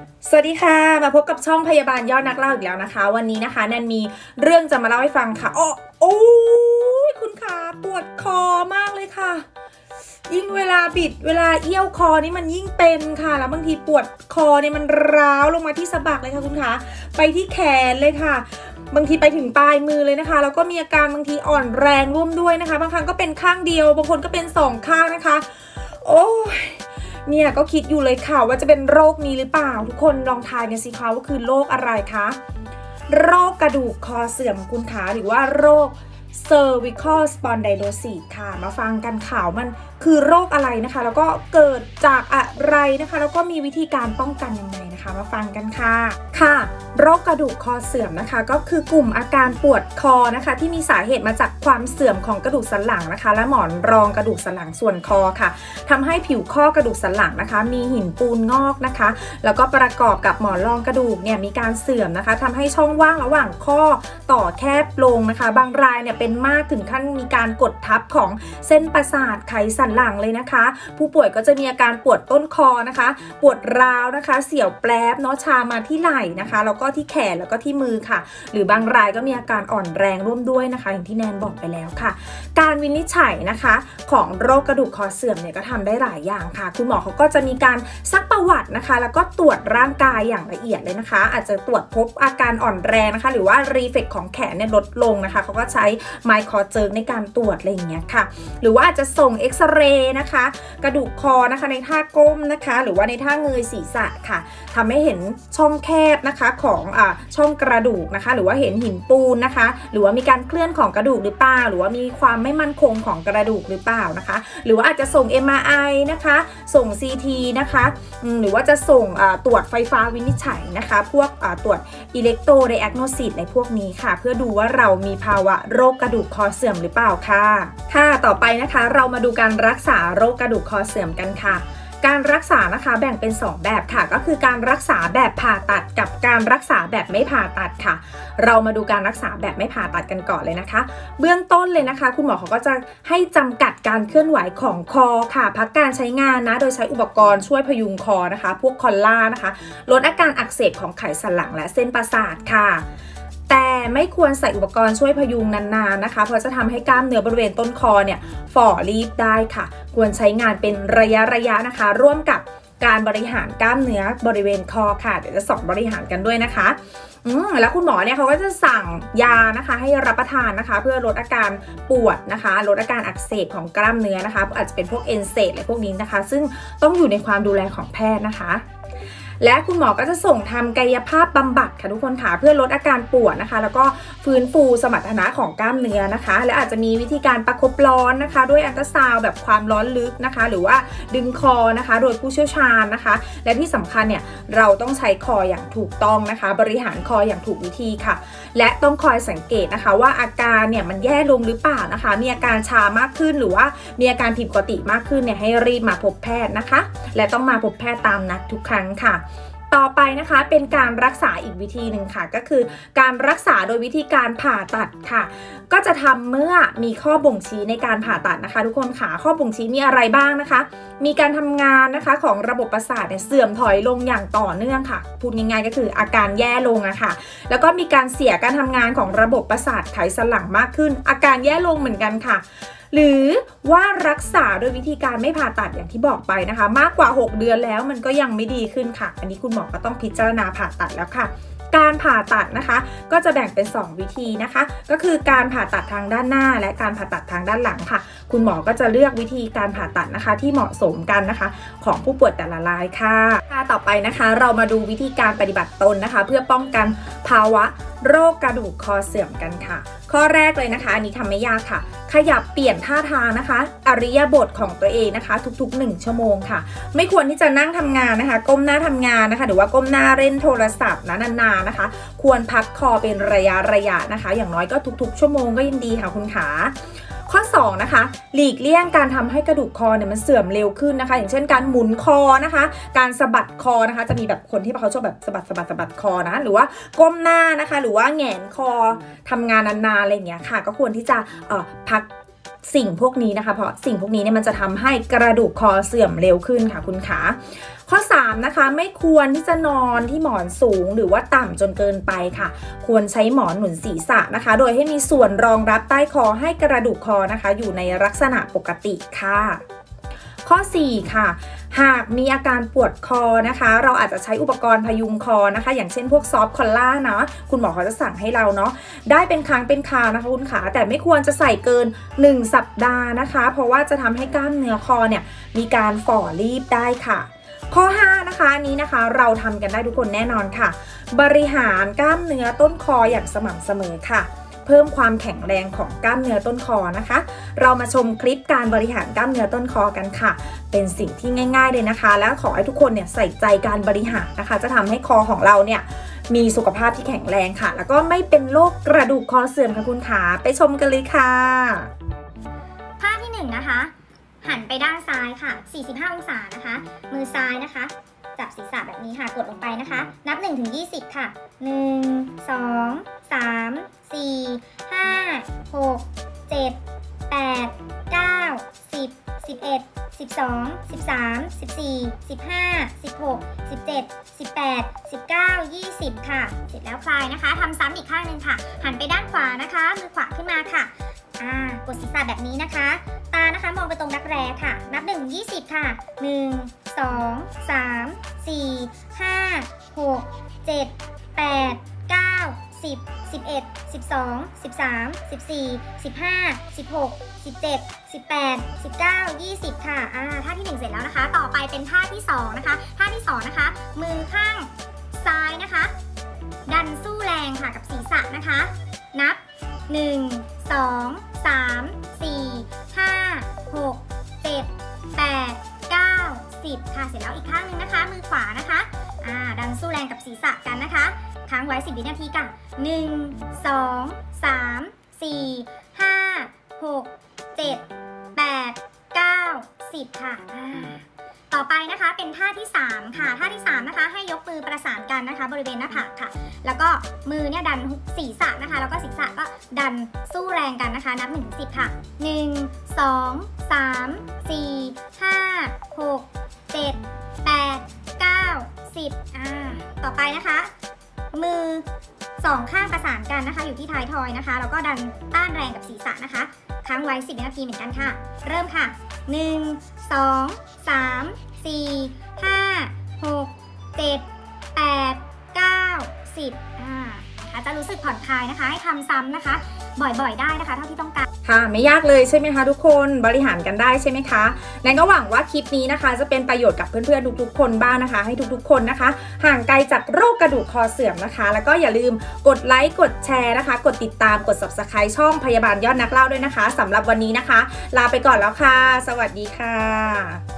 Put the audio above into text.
สวัสดีค่ะมาพบกับช่องพยาบาลยอดนักเล่าอีกแล้วนะคะวันนี้นะคะแนนมีเรื่องจะมาเล่าให้ฟังค่ะโอ้ยคุณขาปวดคอมากเลยค่ะยิ่งเวลาบิดเวลาเอี้ยวคอนี่มันยิ่งเป็นค่ะแล้วบางทีปวดคอเนี่ยมันร้าวลงมาที่สะบักเลยค่ะคุณขาไปที่แขนเลยค่ะบางทีไปถึงปลายมือเลยนะคะแล้วก็มีอาการบางทีอ่อนแรงร่วมด้วยนะคะบางครั้งก็เป็นข้างเดียวบางคนก็เป็น2ข้างนะคะโอ้ยเนี่ยก็คิดอยู่เลยค่ะว่าจะเป็นโรคนี้หรือเปล่าทุกคนลองทายกันสิคะว่าคือโรคอะไรคะโรคกระดูกคอเสื่อมคุณขาหรือว่าโรค cervical spondylosis ค่ะมาฟังกันข่าวมันคือโรคอะไรนะคะแล้วก็เกิดจากอะไรนะคะแล้วก็มีวิธีการป้องกันยังไงนะคะมาฟังกันค่ะโรคกระดูกคอเสื่อมนะคะก็คือกลุ่มอาการปวดคอนะคะที่มีสาเหตุมาจากความเสื่อมของกระดูกสันหลังนะคะและหมอนรองกระดูกสันหลังส่วนคอค่ะทำให้ผิวข้อกระดูกสันหลังนะคะมีหินปูนงอกนะคะแล้วก็ประกอบกับหมอนรองกระดูกเนี่ยมีการเสื่อมนะคะทำให้ช่องว่างระหว่างข้อต่อแคบลงนะคะบางรายเนี่ยเป็นมากถึงขั้นมีการกดทับของเส้นประสาทไขสันหลังเลยนะคะผู้ป่วยก็จะมีอาการปวดต้นคอนะคะปวดร้าวนะคะเสียวแปลบเนาะชามาที่ไหล่นะคะแล้วก็ที่แขนแล้วก็ที่มือค่ะหรือบางรายก็มีอาการอ่อนแรงร่วมด้วยนะคะอย่างที่แนนบอกไปแล้วค่ะการวินิจฉัยนะคะของโรคกระดูกคอเสื่อมเนี่ยก็ทำได้หลายอย่างค่ะคุณหมอเขาก็จะมีการซักประวัตินะคะแล้วก็ตรวจร่างกายอย่างละเอียดเลยนะคะอาจจะตรวจพบอาการอ่อนแรงนะคะหรือว่ารีเฟกของแขนเนี่ยลดลงนะคะเขาก็ใช้ไมโครเจิร์กในการตรวจอะไรอย่างเงี้ยค่ะหรือว่าอาจจะส่งเอ็กซเรย์นะคะกระดูกคอนะคะในท่าก้มนะคะหรือว่าในท่าเงยศีรษะค่ะทำให้เห็นช่องแคบนะคะของช่องกระดูกนะคะหรือว่าเห็นหินปูนนะคะหรือว่ามีการเคลื่อนของกระดูกหรือเปล่าหรือว่ามีความไม่มั่นคงของกระดูกหรือเปล่านะคะหรือว่าอาจจะส่ง MRI นะคะส่ง CT นะคะหรือว่าจะส่งตรวจไฟฟ้าวินิจฉัยนะคะพวกตรวจอิเล็กโทรไดอะโนซิสในพวกนี้ค่ะเพื่อดูว่าเรามีภาวะโรคกระดูกคอเสื่อมหรือเปล่าค่ะต่อไปนะคะเรามาดูการรักษาโรคกระดูกคอเสื่อมกันค่ะการรักษานะคะแบ่งเป็น2แบบค่ะก็คือการรักษาแบบผ่าตัดกับการรักษาแบบไม่ผ่าตัดค่ะเรามาดูการรักษาแบบไม่ผ่าตัดกันก่อนเลยนะคะเบื้องต้นเลยนะคะคุณหมอเขาก็จะให้จำกัดการเคลื่อนไหวของคอค่ะพักการใช้งานนะโดยใช้อุปกรณ์ช่วยพยุงคอนะคะพวกคอลล่านะคะลดอาการอักเสบของไขสันหลังและเส้นประสาทค่ะแต่ไม่ควรใส่อุปกรณ์ช่วยพยุงนานๆนะคะเพราะจะทำให้กล้ามเนื้อบริเวณต้นคอเนี่ยฝ่อรีบได้ค่ะควรใช้งานเป็นระยะนะคะร่วมกับการบริหารกล้ามเนื้อบริเวณคอค่ะเดี๋ยวจะสอนบริหารกันด้วยนะคะแล้วคุณหมอเนี่ยเขาก็จะสั่งยานะคะให้รับประทานนะคะเพื่อลดอาการปวดนะคะลดอาการอักเสบของกล้ามเนื้อนะคะอาจจะเป็นพวกเอนเซดอะไรพวกนี้นะคะซึ่งต้องอยู่ในความดูแลของแพทย์นะคะและคุณหมอก็จะส่งทำกายภาพบำบัดค่ะทุกคนค่ะเพื่อลดอาการปวดนะคะแล้วก็ฟื้นฟูสมรรถนะของกล้ามเนื้อนะคะและอาจจะมีวิธีการประคบร้อนนะคะด้วยอัลตราซาวด์แบบความร้อนลึกนะคะหรือว่าดึงคอนะคะโดยผู้เชี่ยวชาญนะคะและที่สำคัญเนี่ยเราต้องใช้คออย่างถูกต้องนะคะบริหารคออย่างถูกวิธีค่ะและต้องคอยสังเกตนะคะว่าอาการเนี่ยมันแย่ลงหรือเปล่านะคะมีอาการชามากขึ้นหรือว่ามีอาการผิดปกติมากขึ้นเนี่ยให้รีบมาพบแพทย์นะคะและต้องมาพบแพทย์ตามนัดทุกครั้งค่ะต่อไปนะคะเป็นการรักษาอีกวิธีหนึ่งค่ะก็คือการรักษาโดยวิธีการผ่าตัดค่ะก็จะทำเมื่อมีข้อบ่งชี้ในการผ่าตัดนะคะทุกคนค่ะข้อบ่งชี้มีอะไรบ้างนะคะมีการทำงานนะคะของระบบประสาทเนี่ยเสื่อมถอยลงอย่างต่อเนื่องค่ะพูดง่ายๆก็คืออาการแย่ลงอะค่ะแล้วก็มีการเสียการทำงานของระบบประสาทไขสันหลังมากขึ้นอาการแย่ลงเหมือนกันค่ะหรือว่ารักษาโดยวิธีการไม่ผ่าตัดอย่างที่บอกไปนะคะมากกว่า6เดือนแล้วมันก็ยังไม่ดีขึ้นค่ะอันนี้คุณหมอก็ต้องพิจารณาผ่าตัดแล้วค่ะการผ่าตัดนะคะก็จะแบ่งเป็น2วิธีนะคะก็คือการผ่าตัดทางด้านหน้าและการผ่าตัดทางด้านหลังค่ะคุณหมอก็จะเลือกวิธีการผ่าตัดนะคะที่เหมาะสมกันนะคะของผู้ป่วยแต่ละรายค่ะต่อไปนะคะเรามาดูวิธีการปฏิบัติตนนะคะเพื่อป้องกันภาวะโรคกระดูกคอเสื่อมกันค่ะข้อแรกเลยนะคะอันนี้ทำไม่ยากค่ะขยับเปลี่ยนท่าทางนะคะอริยบทของตัวเองนะคะทุกๆ1ชั่วโมงค่ะไม่ควรที่จะนั่งทำงานนะคะก้มหน้าทำงานนะคะหรือว่าก้มหน้าเล่นโทรศัพท์นะนานๆนะคะควรพักคอเป็นระยะนะคะอย่างน้อยก็ทุกๆชั่วโมงก็ยังดีค่ะคุณขาข้อ2นะคะหลีกเลี่ยงการทำให้กระดูกคอเนี่ยมันเสื่อมเร็วขึ้นนะคะอย่างเช่นการหมุนคอนะคะการสะบัดคอนะคะจะมีแบบคนที่เขาชอบแบบสะบัดคอนะหรือว่าก้มหน้านะคะหรือว่าแหงนคอทำงานนานๆอะไรอย่างเงี้ยค่ะก็ควรที่จะพักสิ่งพวกนี้นะคะเพราะสิ่งพวกนี้เนี่ยมันจะทำให้กระดูกคอเสื่อมเร็วขึ้นค่ะคุณขาข้อ3นะคะไม่ควรที่จะนอนที่หมอนสูงหรือว่าต่ำจนเกินไปค่ะควรใช้หมอนหนุนศีรษะนะคะโดยให้มีส่วนรองรับใต้คอให้กระดูกคอนะคะอยู่ในลักษณะปกติค่ะข้อ4ค่ะหากมีอาการปวดคอนะคะเราอาจจะใช้อุปกรณ์พยุงคอนะคะอย่างเช่นพวกซอฟต์คอลล่านะคุณหมอเขาจะสั่งให้เราเนาะได้เป็นครั้งเป็นคราวนะคะคุณขาแต่ไม่ควรจะใส่เกิน1สัปดาห์นะคะเพราะว่าจะทำให้กล้ามเนื้อคอเนี่ยมีการฝ่อรีบได้ค่ะข้อ5นะคะอันนี้นะคะเราทำกันได้ทุกคนแน่นอนค่ะบริหารกล้ามเนื้อต้นคออย่างสม่ำเสมอค่ะเพิ่มความแข็งแรงของกล้ามเนื้อต้นคอนะคะเรามาชมคลิปการบริหารกล้ามเนื้อต้นคอกันค่ะเป็นสิ่งที่ง่ายๆเลยนะคะแล้วขอให้ทุกคนเนี่ยใส่ใจการบริหารนะคะจะทำให้คอของเราเนี่ยมีสุขภาพที่แข็งแรงค่ะแล้วก็ไม่เป็นโรคกระดูกคอเสื่อมค่ะคุณขาไปชมกันเลยค่ะท่าที่1นะคะหันไปด้านซ้ายค่ะ45องศานะคะมือซ้ายนะคะจับศีรษะแบบนี้ค่ะกดลงไปนะคะนับ1 ถึง 20ค่ะ1 2 3 4 5 6 7 8 9 10 11 12 13 14 15 16 17 18 19 20ค่ะเสร็จแล้วคลายนะคะทำซ้ำอีกข้างหนึ่งค่ะหันไปด้านขวานะคะมือขวาขึ้นมาค่ะกดศีรษะแบบนี้นะคะตานะคะมองไปตรงรักแร้ค่ะนับ1 ถึง 20ค่ะ1 2 3 4 5 6 7 8 9 10 11 12 13 14 15 16 17 18 19 20ค่ะท่าที่1เสร็จแล้วนะคะต่อไปเป็นท่าที่2นะคะท่าที่2นะคะมือข้างซ้ายนะคะดันสู้แรงค่ะกับศีรษะนะคะนับ1 2 3 4 5 6 7 8 9 10ค่ะเสร็จแล้วอีกข้างหนึ่งนะคะมือขวานะคะดันสู้แรงกับศีรษะกันนะคะค้างไว้10 วินาทีค่ะ1 2 3 4 5 6 7 8 9 10ค่ะต่อไปนะคะเป็นท่าที่3ค่ะท่าที่3นะคะให้ยกมือประสานกันนะคะบริเวณหน้าผากค่ะแล้วก็มือเนี่ยดันศีรษะนะคะแล้วก็ศีรษะก็ดันสู้แรงกันนะคะนับ1 ถึง 10ค่ะ1 2 3 4 5 6 7 8 9 10ต่อไปนะคะมือ2ข้างประสานกันนะคะอยู่ที่ท้ายทอยนะคะแล้วก็ดันต้านแรงกับศีรษะนะคะค้างไว้10 วินาทีเหมือนกันค่ะเริ่มค่ะ1 2 3 4 5 6 7 8 9 10นะคะจะรู้สึกผ่อนคลายนะคะให้ทำซ้ำนะคะบ่อยๆได้นะคะเท่าที่ต้องการค่ะไม่ยากเลยใช่ไหมคะทุกคนบริหารกันได้ใช่ไหมคะแนนก็หวังว่าคลิปนี้นะคะจะเป็นประโยชน์กับเพื่อนๆทุกๆคนบ้างนะคะให้ทุกๆคนนะคะห่างไกลจากโรคกระดูกคอเสื่อมนะคะแล้วก็อย่าลืมกดไลค์กดแชร์นะคะกดติดตามกด Subscribe ช่องพยาบาลยอดนักเล่าด้วยนะคะสำหรับวันนี้นะคะลาไปก่อนแล้วค่ะสวัสดีค่ะ